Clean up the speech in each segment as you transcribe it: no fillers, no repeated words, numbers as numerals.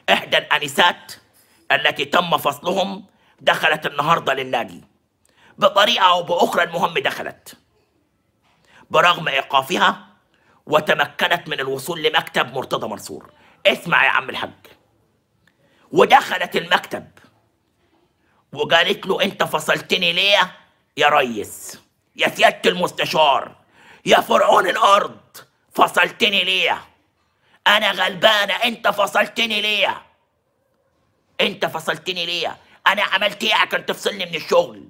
احدى الانسات التي تم فصلهم دخلت النهارده للنادي بطريقه او باخرى، المهم دخلت برغم ايقافها وتمكنت من الوصول لمكتب مرتضى منصور. اسمع يا عم الحاج، ودخلت المكتب وقالت له انت فصلتني ليه يا ريس، يا سيادة المستشار، يا فرعون الارض، فصلتني ليه؟ انا غلبانه، انت فصلتني ليه؟ انت فصلتني ليه؟ انا عملت ايه عشان تفصلني من الشغل؟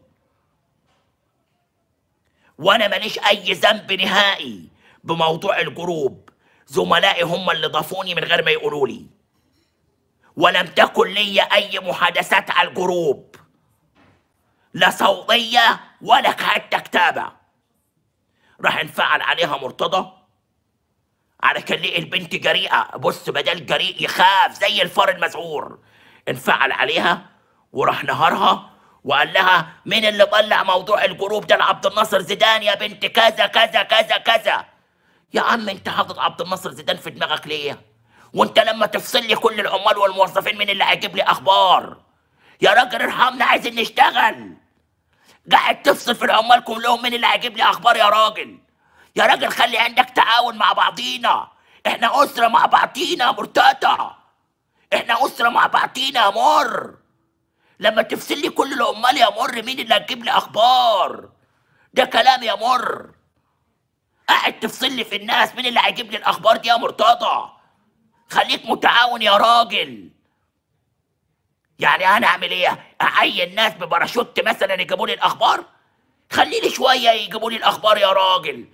وانا ماليش اي ذنب نهائي بموضوع الجروب، زملائي هم اللي ضافوني من غير ما يقولوا لي، ولم تكن لي اي محادثات على الجروب، لا صوتيه ولا حتى كتابه. راح انفعل عليها مرتضى على كان ليه البنت جريئه، بص بدل جريء يخاف زي الفار المذعور. انفعل عليها وراح نهارها وقال لها مين اللي طلع موضوع الجروب ده لعبد الناصر زيدان يا بنت كذا كذا كذا كذا؟ يا عم انت حاطط عبد الناصر زيدان في دماغك ليه؟ وانت لما تفصل لي كل العمال والموظفين مين اللي هيجيب لي اخبار؟ يا راجل ارحمنا، عايزين نشتغل. قاعد تفصل في العمال كلهم مين اللي هيجيب لي اخبار يا راجل؟ يا راجل خلي عندك تعاون مع بعضينا، احنا اسره مع بعضينا يا مرتضى، احنا اسره مع بعضينا يا مر. لما تفصل لي كل العمال يا مر مين اللي هتجيب لي اخبار؟ ده كلام يا مر. قاعد تفصل لي في الناس مين اللي هيجيب لي الاخبار دي يا مرتضى؟ خليك متعاون يا راجل. يعني انا اعمل ايه؟ اعين ناس بباراشوت مثلا يجيبوا لي الاخبار؟ خلي لي شويه يجيبوا لي الاخبار يا راجل.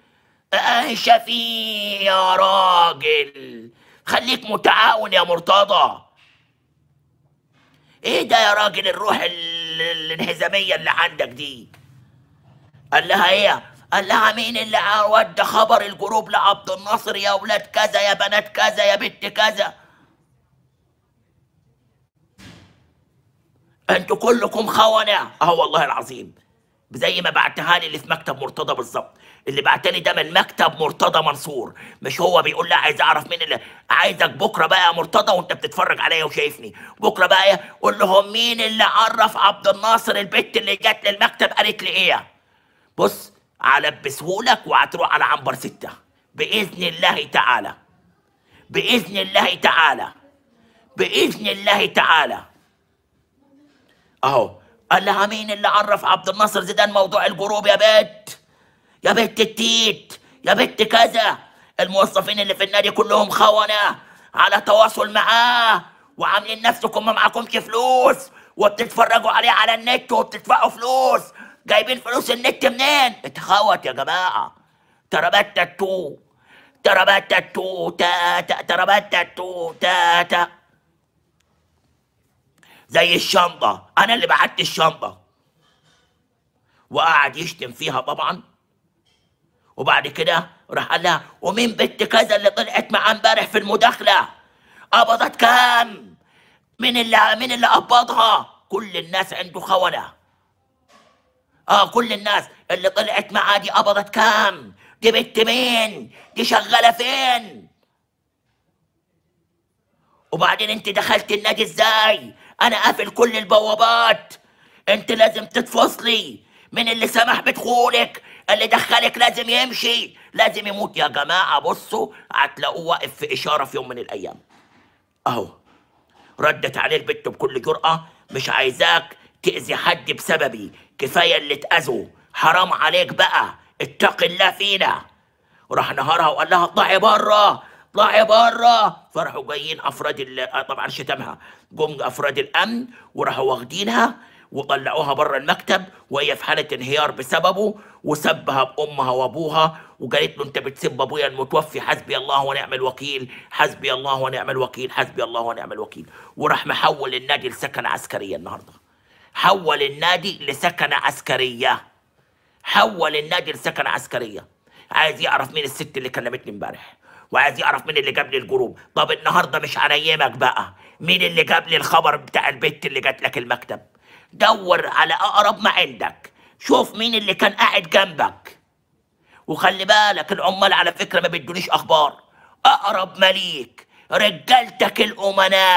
شفيق يا راجل، خليك متعاون يا مرتضى. ايه ده يا راجل الروح الانهزاميه اللي عندك دي؟ قال لها ايه؟ قال لها مين اللي ودى خبر الجروب لعبد الناصر يا ولاد كذا يا بنات كذا يا بنت كذا؟ انتوا كلكم خونه. والله العظيم زي ما بعتها لي اللي في مكتب مرتضى بالظبط. اللي بعتلي ده من مكتب مرتضى منصور، مش هو بيقول لا عايز اعرف مين اللي. عايزك بكره بقى يا مرتضى وانت بتتفرج عليا وشايفني، بكره بقى قول لهم مين اللي عرف عبد الناصر البت اللي جت للمكتب قالت لي ايه. بص هلبسهولك وهتروح على عنبر 6 باذن الله تعالى، باذن الله تعالى، باذن الله تعالى. اهو قال لها مين اللي عرف عبد الناصر زيدان موضوع الجروب يا بت، يا بت التيت، يا بت كذا. الموظفين اللي في النادي كلهم خونة على تواصل معاه وعاملين نفسكم ما معكمش فلوس وبتتفرجوا عليه على النت وبتدفعوا فلوس. جايبين فلوس النت منين؟ اتخوت يا جماعة. تربتتو تربتتو تاتا تربتتو تاتا زي الشنطة. أنا اللي بعت الشنطة. وقعد يشتم فيها طبعا. وبعد كده راح قال لها ومين بنت كذا اللي طلعت معاه امبارح في المداخلة؟ قبضت كام؟ مين اللي قبضها؟ كل الناس عنده خونة. كل الناس اللي طلعت معاه دي قبضت كام؟ دي بنت مين؟ دي شغالة فين؟ وبعدين انت دخلت النادي ازاي؟ انا قافل كل البوابات، انت لازم تتفصلي. من اللي سمح بدخولك؟ اللي دخلك لازم يمشي، لازم يموت يا جماعه. بصوا هتلاقوه واقف في اشاره في يوم من الايام. اهو ردت عليه البت بكل جرأه، مش عايزاك تأذي حد بسببي، كفايه اللي اتأذوا، حرام عليك بقى، اتق الله فينا. وراح نهارها وقال لها اطلعي بره اطلعي بره. فراحوا جايين افراد طبعا شتمها، جم افراد الامن وراحوا واخدينها وطلعوها بره المكتب وهي في حاله انهيار بسببه، وسبها بامها وابوها وقالت له انت بتسب ابويا المتوفي، حسبي الله ونعم الوكيل، حسبي الله ونعم الوكيل، حسبي الله ونعم الوكيل. وراح محول النادي لسكنه عسكريه النهارده. حول النادي لسكنه عسكريه، حول النادي لسكنه عسكريه. عايز يعرف مين الست اللي كلمتني امبارح، وعايز يعرف مين اللي جاب لي الجروب. طب النهارده مش هنيمك بقى، مين اللي جاب لي الخبر بتاع البت اللي جات لك المكتب؟ دور على اقرب ما عندك، شوف مين اللي كان قاعد جنبك. وخلي بالك العمال على فكره ما بيدونيش اخبار. اقرب ما ليك رجالتك الامناء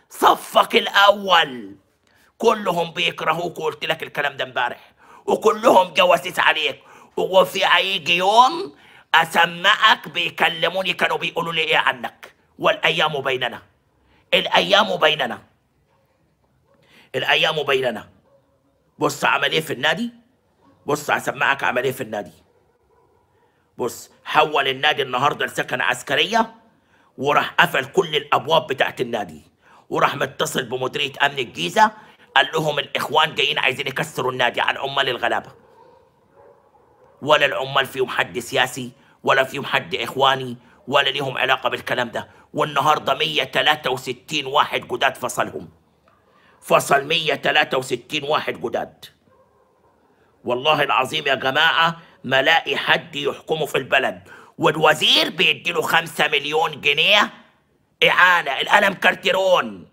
صفك الاول كلهم بيكرهوك، وقلت لك الكلام ده امبارح، وكلهم جواسيس عليك. وفي هيجي يوم اسمعك بيكلموني كانوا بيقولوا لي ايه عنك. والايام بيننا، الايام بيننا، الايام بيننا. بص عمل ايه في النادي، بص هسمعك عمل ايه في النادي. بص حول النادي النهارده لسكن عسكريه، وراح قفل كل الابواب بتاعت النادي، وراح متصل بمديريه امن الجيزه، قال لهم الاخوان جايين عايزين يكسروا النادي على العمال الغلابه. ولا العمال فيهم حد سياسي، ولا فيهم حد اخواني، ولا ليهم علاقه بالكلام ده. والنهارده 163 واحد جداد فصلهم، فصل 163 واحد جداد. والله العظيم يا جماعه ما لاقي حد يحكمه في البلد، والوزير بيديله 5 مليون جنيه اعانه. القلم كارتيرون،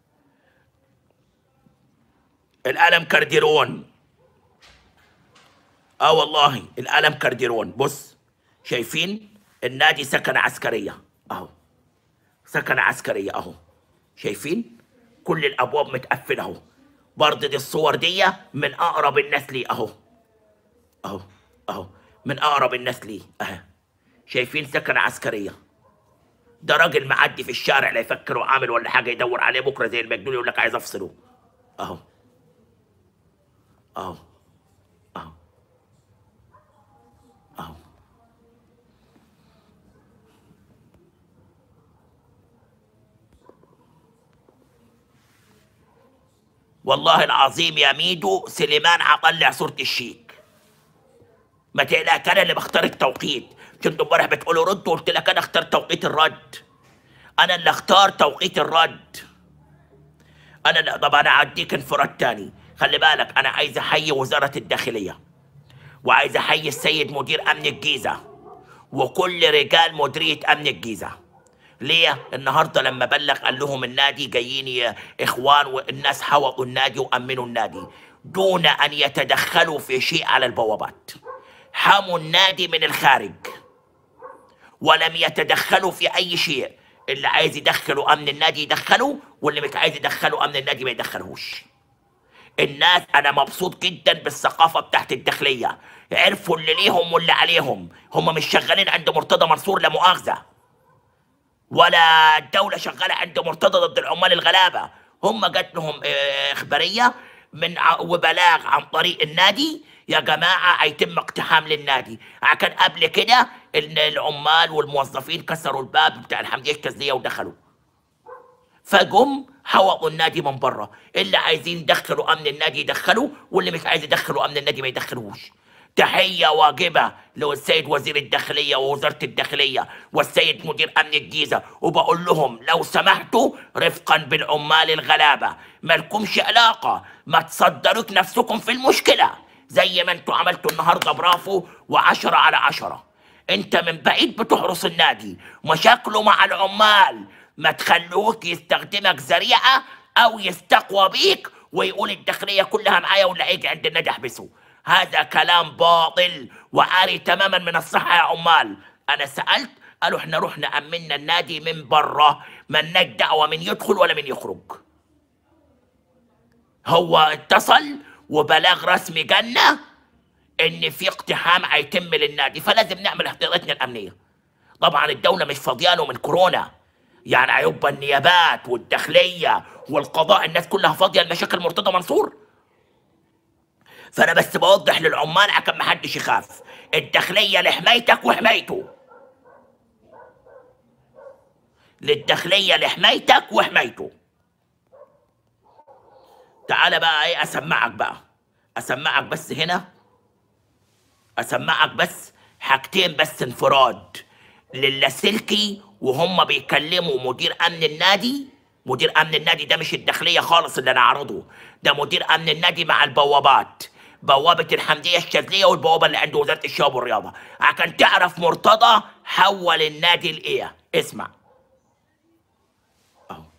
القلم كارديرون، والله القلم كارديرون. بص شايفين النادي سكن عسكريه اهو، سكن عسكريه اهو، شايفين كل الابواب متقفله اهو. برضه دي الصور دي من اقرب الناس لي اهو، اهو اهو من اقرب الناس لي اهي. شايفين سكن عسكريه. ده راجل معدي في الشارع لا يفكر عامل ولا حاجه يدور عليه بكره زي المجنون يقول لك عايز افصله اهو، اهو اهو اهو. والله العظيم يا ميدو سليمان هطلع صورة الشيك، ما تقلقش انا اللي بختار التوقيت. كنتوا امبارح بتقولوا ردوا، قلت لك انا اخترت توقيت الرد، انا اللي اختار توقيت الرد. انا اللي طب انا هديك انفراد تاني. خلي بالك انا عايز احيي وزارة الداخلية، وعايز احيي السيد مدير امن الجيزة وكل رجال مديرية امن الجيزة. ليه؟ النهارده لما بلغ قال لهم النادي جايين يا اخوان، والناس حوطوا النادي وامنوا النادي دون ان يتدخلوا في شيء على البوابات. حموا النادي من الخارج ولم يتدخلوا في اي شيء. اللي عايز يدخلوا امن النادي يدخلوا، واللي مش عايز يدخلوا امن النادي ما يدخلوش. الناس انا مبسوط جدا بالثقافه بتاعت الداخليه، عرفوا اللي ليهم واللي عليهم. هم مش شغالين عند مرتضى منصور لا مؤاخذه، ولا الدولة شغالة عند مرتضى ضد العمال الغلابة. هم جات لهم إخبارية وبلاغ عن طريق النادي يا جماعة هيتم اقتحام للنادي. كان قبل كده إن العمال والموظفين كسروا الباب بتاع الحمدية الشاذلية ودخلوا، فجم حوطوا النادي من بره. اللي عايزين يدخلوا أمن النادي يدخلوا، واللي مش عايز يدخلوا أمن النادي ما يدخلوش. تحية واجبة للسيد وزير الداخلية ووزارة الداخلية والسيد مدير أمن الجيزة، وبقول لهم لو سمحتوا رفقا بالعمال الغلابة مالكمش علاقة، ما تصدروك نفسكم في المشكلة زي ما انتوا عملتوا النهاردة. برافو، و10 على 10. انت من بعيد بتحرس النادي، مشاكله مع العمال ما تخلوك يستخدمك ذريعة أو يستقوى بيك ويقول الداخلية كلها معايا واللي هيجي عند النادي احبسه. هذا كلام باطل وعاري تماما من الصحة يا عمال. أنا سألت قالوا احنا رحنا أمنا النادي من بره، مالناش دعوة من يدخل ولا من يخرج. هو اتصل وبلاغ رسمي جالنا إن في اقتحام هيتم للنادي، فلازم نعمل احتياطاتنا الأمنية. طبعا الدولة مش فاضياله من كورونا، يعني هيبقى النيابات والداخلية والقضاء الناس كلها فاضية لمشاكل مرتضى منصور. فانا بس بوضح للعمال عشان ما حدش يخاف، الداخليه لحمايتك وحمايته، للداخليه لحمايتك وحمايته. تعالى بقى ايه اسمعك بقى، اسمعك بس هنا، اسمعك بس حاجتين بس انفراد للاسلكي وهم بيكلموا مدير امن النادي. مدير امن النادي ده مش الداخليه خالص اللي انا عرضه، ده مدير امن النادي مع البوابات، بوابه الحمديه الشاذليه والبوابه اللي عند وزاره الشباب والرياضه، عشان تعرف مرتضى حول النادي لايه. اسمع اهو،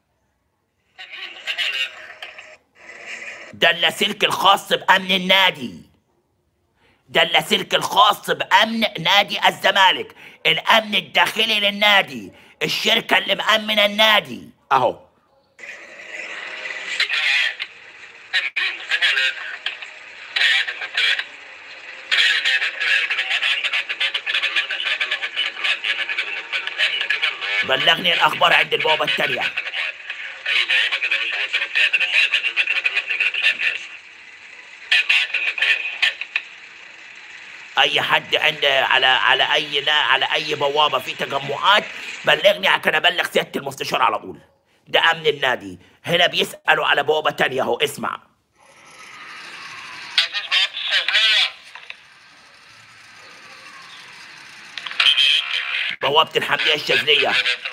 ده اللاسلكي الخاص بامن النادي، ده اللاسلكي الخاص بامن نادي الزمالك، الامن الداخلي للنادي، الشركه اللي مامنه النادي اهو. بلغني الاخبار عند البوابه الثانيه. اي بوابه كده مش هوصلك فيها تجمعات هتنزل كده بلغني كده مش عارف ايه. معاك اي حد عند على اي بوابه في تجمعات بلغني عشان ابلغ سياده المستشار على طول. ده امن النادي. هنا بيسالوا على بوابه تانية اهو، اسمع. بوابه الحمديه الشاذليه.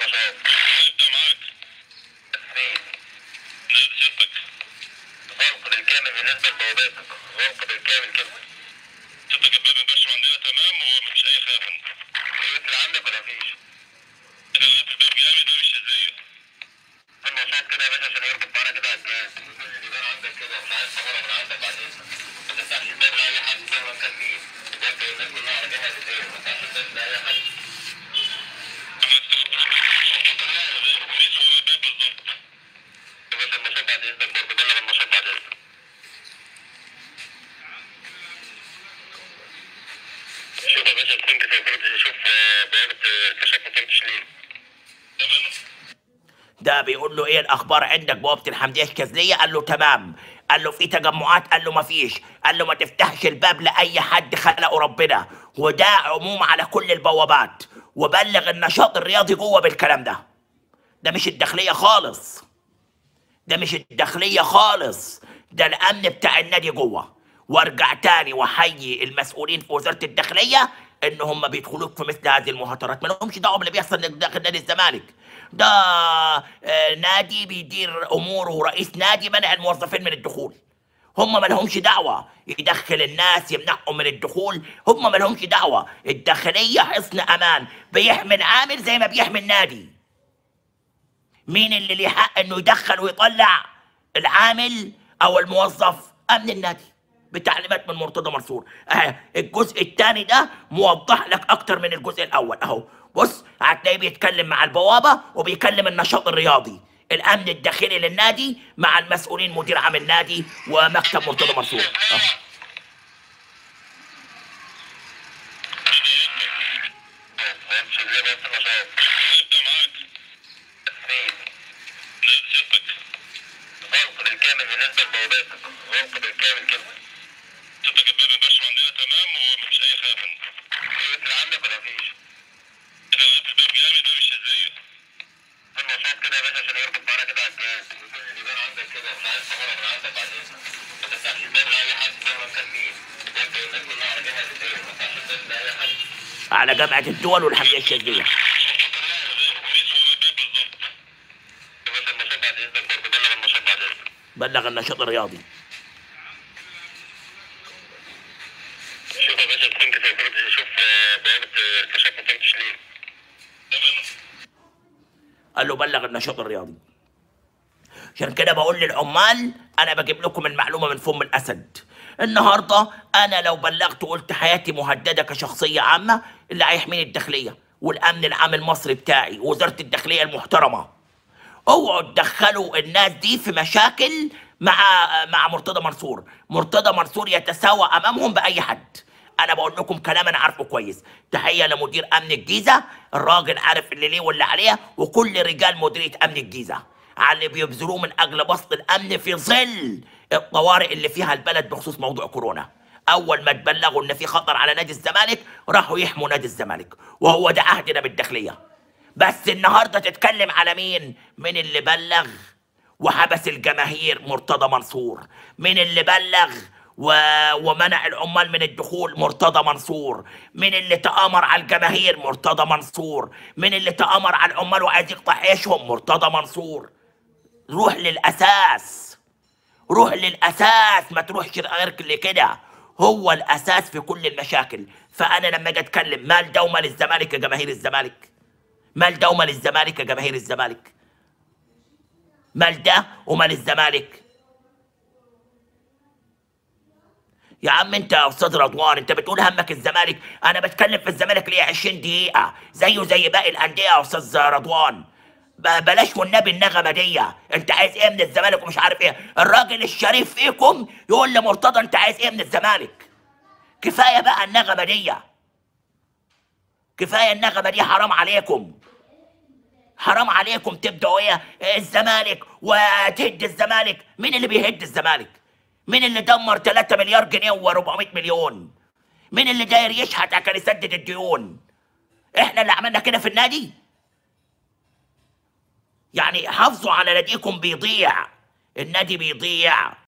غلق بالكامل بالنسبه لبواباتك، غلق بالكامل كده. ستك الباب البشر عندنا تمام ومفيش اي خلاف. اللي عندك ولا مفيش؟ انا لقيت الباب جامد ومش ازاي. النشاط كده يا باشا عشان يربط معانا كده على الجهاز. يبقى عندك كده مش عايز تغير من عندك بعدين. ما تفتحش الباب لاي حد مهما كان مين. وانت الناس كلها على جهاز ايه؟ ما تفتحش الباب لاي حد. النشاط بعد اذنك برضه بلغ النشاط بعد اذنك. شوف يا باشا السنك شوف بوابة كشاف ما فهمتش ليه. تمام. ده بيقول له ايه الاخبار عندك بوابه الحمديه الشاذليه؟ قال له تمام. قال له في تجمعات؟ قال له ما فيش. قال له ما تفتحش الباب لاي حد خلقه ربنا، وده عموم على كل البوابات، وبلغ النشاط الرياضي جوه بالكلام ده. ده مش الداخليه خالص، ده مش الداخليه خالص، ده الامن بتاع النادي جوه. وارجع تاني واحيي المسؤولين في وزاره الداخليه ان هم بيدخلوك في مثل هذه المهاترات. ما لهمش دعوه باللي بيحصل داخل نادي الزمالك. ده نادي بيدير اموره رئيس نادي منع الموظفين من الدخول. هم ما لهمش دعوه يدخل الناس يمنعهم من الدخول، هم ما لهمش دعوه. الداخليه حصن امان بيحمي العامل زي ما بيحمي النادي. مين اللي ليه حق انه يدخل ويطلع العامل او الموظف؟ امن النادي بتعليمات من مرتضى منصور. الجزء الثاني ده موضح لك اكتر من الجزء الاول اهو. بص هتلاقيه بيتكلم مع البوابه وبيكلم النشاط الرياضي، الامن الداخلي للنادي مع المسؤولين مدير عام النادي ومكتب مرتضى منصور. غلق بالكامل بالنسبه لبواباتك، غلق بالكامل كده. ستك الباب البشر عندنا تمام ومفيش اي خلاف. اللي عندك ولا مفيش؟ انا لقيت الباب جامد ومش ازاي. النشاط كده يا باشا عشان يربط معانا كده على الجهاز. يبقى عندك كده مش عايز تغير من عندك بعدين. ما تفتحش الباب لاي حد مهما كان مين. وانت الناس كلها على جهاز ايه؟ ما تفتحش الباب لاي حد. على جامعه الدول والحمديه الشاذليه. بلغ النشاط الرياضي. شوف يا باشا السنك شوف بوابة كشاف ما فهمتش ليه. قال له بلغ النشاط الرياضي. عشان كده بقول للعمال انا بجيب لكم المعلومه من فم الاسد. النهارده انا لو بلغت وقلت حياتي مهدده كشخصيه عامه، اللي هيحميني الداخليه والامن العام المصري بتاعي ووزاره الداخليه المحترمه. اوعوا تدخلوا الناس دي في مشاكل مع مرتضى منصور. مرتضى منصور يتساوى امامهم باي حد. انا بقول لكم كلام انا عارفه كويس. تحيه لمدير امن الجيزه، الراجل عارف اللي ليه واللي عليه، وكل رجال مديريه امن الجيزه على اللي بيبذلوه من اجل بسط الامن في ظل الطوارئ اللي فيها البلد بخصوص موضوع كورونا. اول ما تبلغوا ان في خطر على نادي الزمالك راحوا يحموا نادي الزمالك، وهو ده عهدنا بالداخليه. بس النهارده تتكلم على مين؟ من اللي بلغ وحبس الجماهير؟ مرتضى منصور. من اللي بلغ ومنع العمال من الدخول؟ مرتضى منصور. من اللي تآمر على الجماهير؟ مرتضى منصور. من اللي تآمر على العمال وعايز يقطع عيشهم؟ مرتضى منصور. روح للأساس، روح للأساس، ما تروحش غير كده. هو الأساس في كل المشاكل. فأنا لما أجي أتكلم مال ده ومال الزمالك يا جماهير الزمالك؟ مال ده ومال الزمالك يا جماهير الزمالك؟ مال ده ومال الزمالك؟ يا عم انت يا استاذ رضوان انت بتقول همك الزمالك، انا بتكلم في الزمالك ليه 20 دقيقة زيه زي باقي الأندية يا استاذ رضوان. بلاش والنبي النغمة دي. انت عايز ايه من الزمالك ومش عارف ايه. الراجل الشريف فيكم يقول لمرتضى انت عايز ايه من الزمالك. كفاية بقى النغمة دي، كفاية النغمة دي، حرام عليكم. حرام عليكم تبدأوا ايه الزمالك وتهد الزمالك. مين اللي بيهد الزمالك؟ مين اللي دمر 3 مليار جنيه و400 مليون؟ مين اللي داير يشحت عشان يسدد الديون؟ احنا اللي عملنا كده في النادي؟ يعني حافظوا على ناديكم، بيضيع، النادي بيضيع.